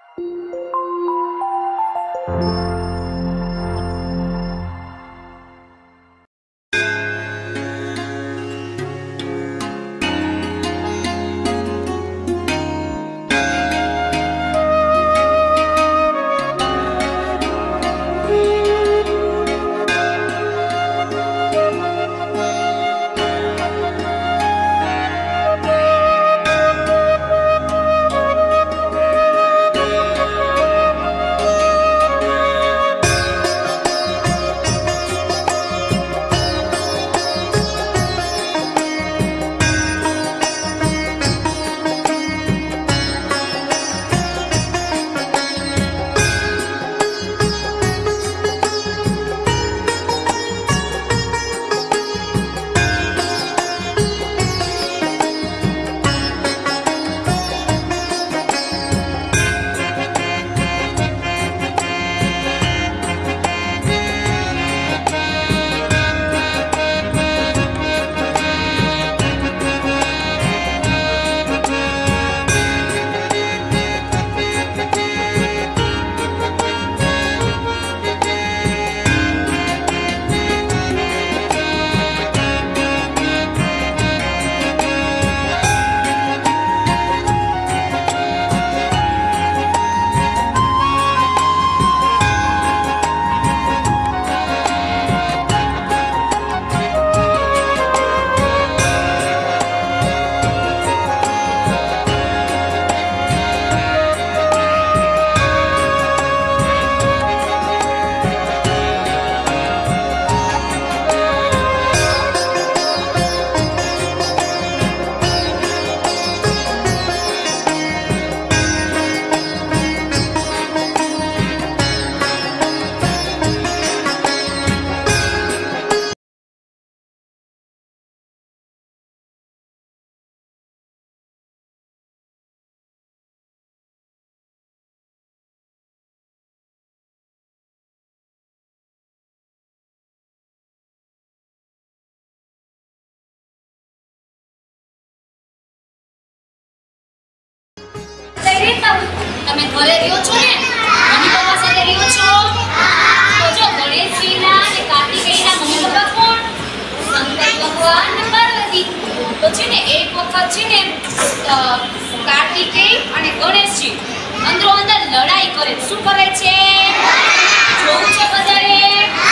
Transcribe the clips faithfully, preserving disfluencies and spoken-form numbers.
તમે ઘરે રહ્યો છો ને? મમ્મી પપ્પા સાથે રહ્યો છો? તો જો ગણેશજીના અને કાર્તિકેયના મમ્મી પપ્પા કોણ? શંકર ભગવાન અને પાર્વતી. તો છે ને એક વખત છે ને કાર્તિકેય અને ગણેશજી અંદરો અંદર લડાઈ કરે. શું કરે છે? જોવું છે બધાએ?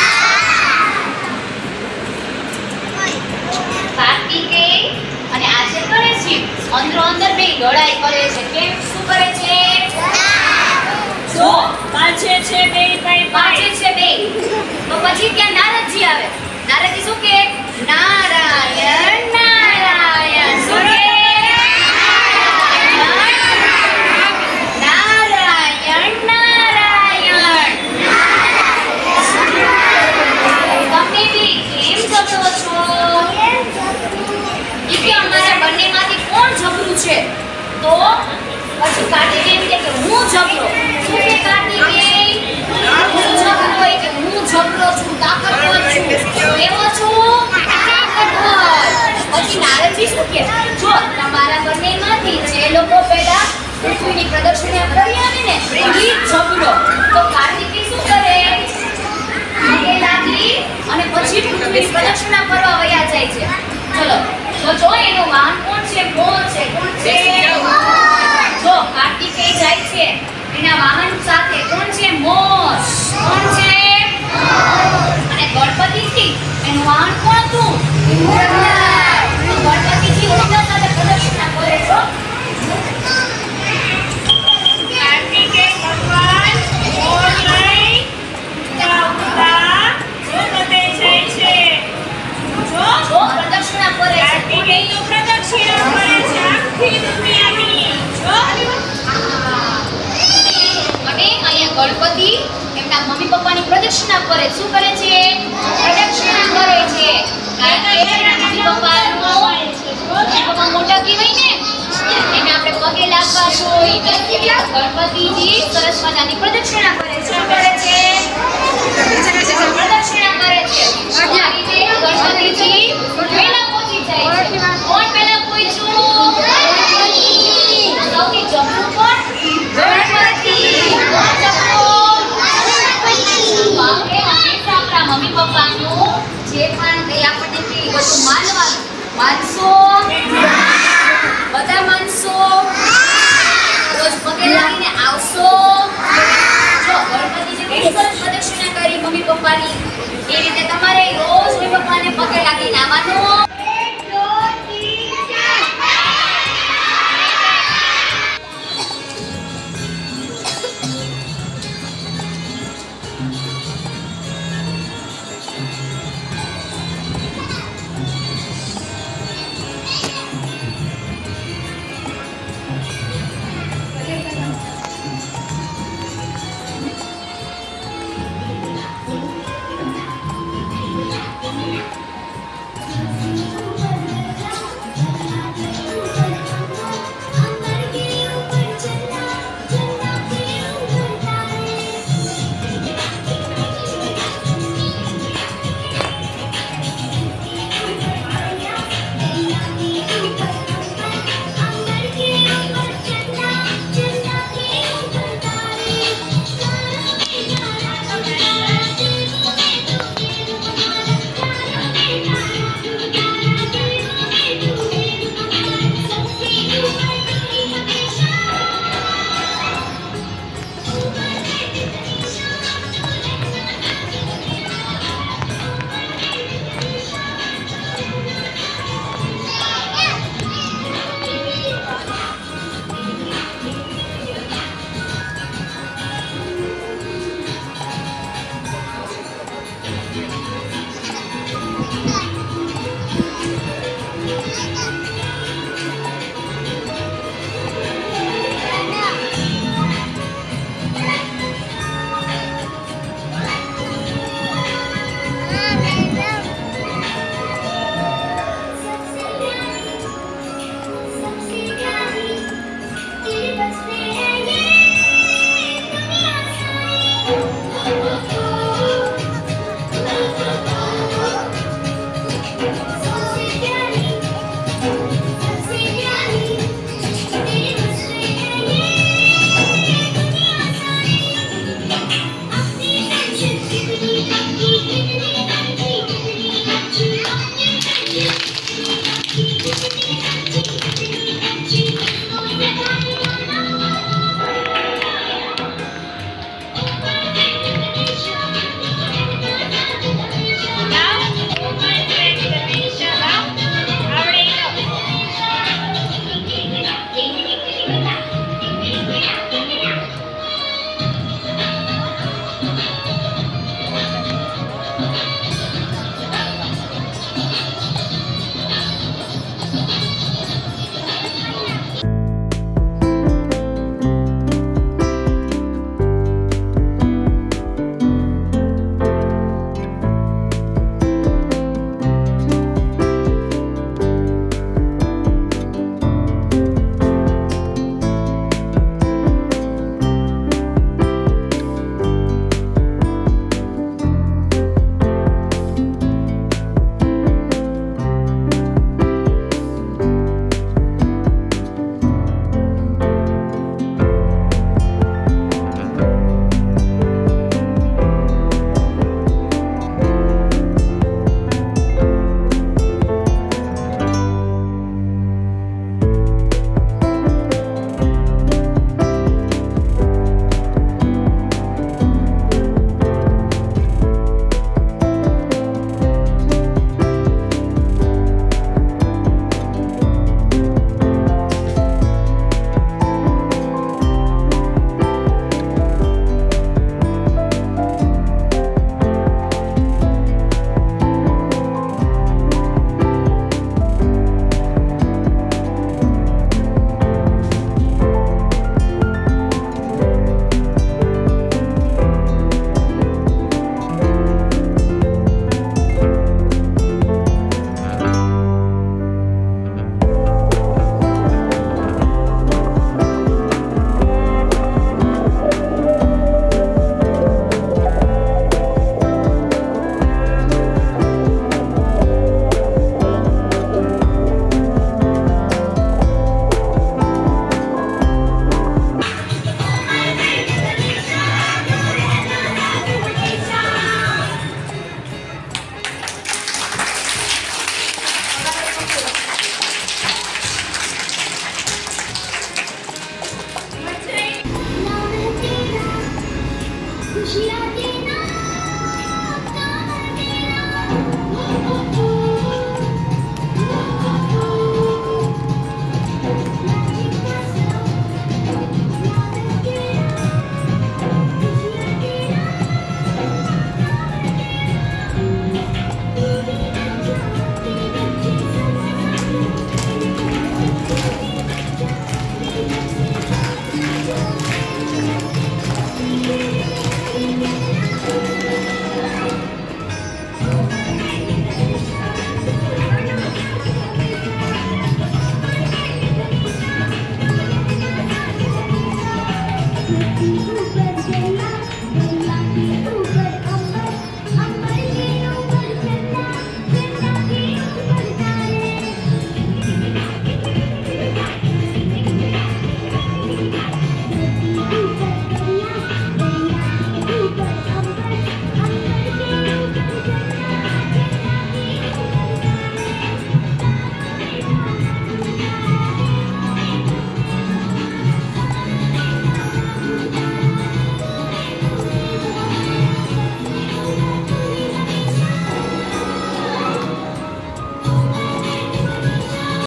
કાર્તિકેય અને આજે ગણેશજી અંદરો અંદર બે લડાઈ કરે છે. કેમ? શું કરે છે? જો પાંચે છે બે ભાઈ પાંચે છે બે. તો પછી ત્યાં નારદજી આવે. નારદજી શું કહે? નારાયણ નારાયણ. શું કહે? નારાયણ નારાયણ. તમે બી કેમ ઝઘડો છો? ઈ કે અમારા બંનેમાંથી કોણ ઝઘડું છે? તો પછી કાર્તિકેય કહે કે હું ઝઘડો. શું કે કાર્તિકેય? હું ઝઘડો કે હું ઝઘડો છું, તાકાતવર છું. એવો છું તાકાતવર. પછી નારદજી શું કહે? જો તમારા બંનેમાંથી જે લોકો પહેલા પૃથ્વીની પ્રદક્ષિણા કરી આવે ને ઈ ઝઘડો. તો કાર્તિકેય શું કરે? પગે લાગી અને પછી પૃથ્વીની પ્રદક્ષિણા કરવા વયા જાય છે. ચલો તો જો એનું વાહન કોણ છે? કોણ છે? કોણ છે? જો કાર્તિકેય જાય છે એના વાહન સાથે. કોણ છે? મોર. કોણ છે? અને ગણપતિજી એનું વાહન કોણ હતું? ગણપતિજી ઉડતા સાથે પ્રદક્ષિણા કરે છે. કાર્તિકેય ભગવાન મોર લઈ ઉડતા ઉડતા જો બધે જાય છે. જો જો પ્રદક્ષિણા કરે છે. કાર્તિકેય તો પ્રદક્ષિણા કરે છે આખી દુનિયાની. જો અને અહીંયા ગણપતિ એમના મમ્મી પપ્પાની પ્રદક્ષિણા કરે. શું કરે છે? પ્રદક્ષિણા કરે છે. કારણ કે એના મમ્મી પપ્પાનો મમ્મી પપ્પા મોટા કહેવાય ને એને આપણે પગે લાગવા જોઈએ. ગણપતિજી સરસ મજાની પ્રદક્ષિણા કરે છે. શું કરે છે? પ્રદક્ષિણા કરે છે. આ રીતે ગણપતિજી પહેલા પહોંચી જાય છે. કોણ પહેલા પહોંચ્યું? સૌથી જમણું કોણ? ગણપતિ. પપ્પાનું જે ખાણ કઈ આપણને કે બધું માનવાનું. માનશો? બધા માનશો? રોજ પગે લાગીને આવશો? જો ગણપતિજી કેટલી સરસ પ્રદક્ષિણા કરી મમ્મી પપ્પાની, એ રીતે તમારે રોજ મમ્મી પપ્પાને પગે લાગીને આવવાનું. Thank you.